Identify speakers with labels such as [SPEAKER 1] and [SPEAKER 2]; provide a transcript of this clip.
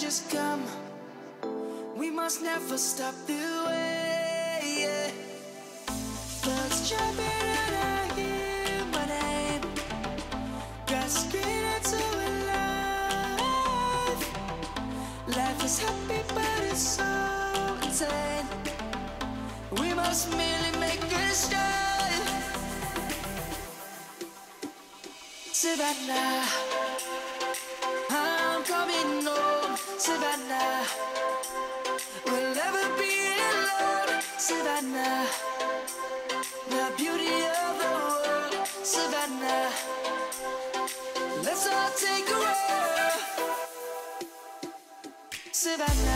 [SPEAKER 1] changes come, we must never stop the way, yeah. Birds jumping and I hear my name, gasping into life. Life is happy but it's so insane. We must merely make a start. Savannah, I'm coming home. Savannah, we'll never be alone. Savannah, the beauty of the world. Savannah, let's all take a walk. Savannah.